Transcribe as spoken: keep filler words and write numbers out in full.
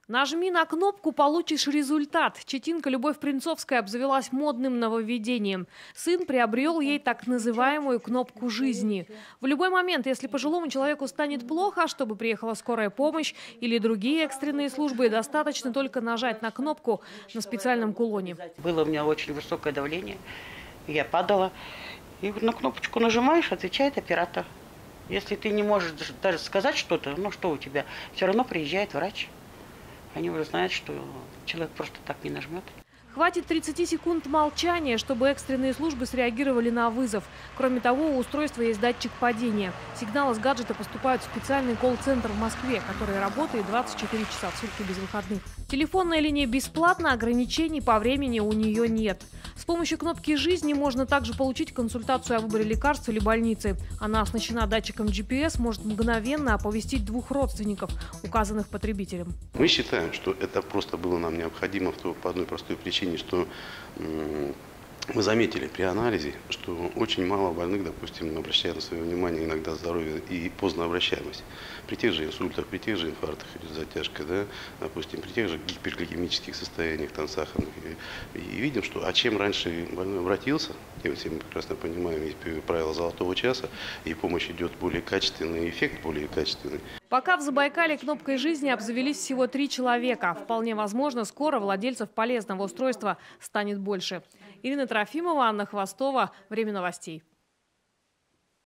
Нажми на кнопку, получишь результат. Читинка Любовь Принцовская обзавелась модным нововведением. Сын приобрел ей так называемую кнопку жизни. В любой момент, если пожилому человеку станет плохо, чтобы приехала скорая помощь или другие экстренные службы, достаточно только нажать на кнопку на специальном кулоне. Было у меня очень высокое давление, я падала. И на кнопочку нажимаешь, отвечает оператор. Если ты не можешь даже сказать что-то, ну что у тебя, все равно приезжает врач. Они уже знают, что человек просто так не нажмет. Хватит тридцати секунд молчания, чтобы экстренные службы среагировали на вызов. Кроме того, у устройства есть датчик падения. Сигналы с гаджета поступают в специальный колл-центр в Москве, который работает двадцать четыре часа в сутки без выходных. Телефонная линия бесплатна, ограничений по времени у нее нет. С помощью кнопки «Жизни» можно также получить консультацию о выборе лекарств или больницы. Она оснащена датчиком джи пи эс, может мгновенно оповестить двух родственников, указанных потребителем. Мы считаем, что это просто было нам необходимо по одной простой причине, что мы заметили при анализе, что очень мало больных, допустим, обращают на свое внимание иногда здоровье и поздно обращаемость. При тех же инсультах, при тех же инфарктах идет затяжка, да, допустим, при тех же гипергликемических состояниях, там, сахарных. И, и видим, что а чем раньше больной обратился, тем все мы прекрасно понимаем, есть правило золотого часа, и помощь идет более качественный, эффект более качественный. Пока в Забайкале кнопкой жизни обзавелись всего три человека. Вполне возможно, скоро владельцев полезного устройства станет больше. Ирина Трофимова, Анна Хвостова. Время новостей.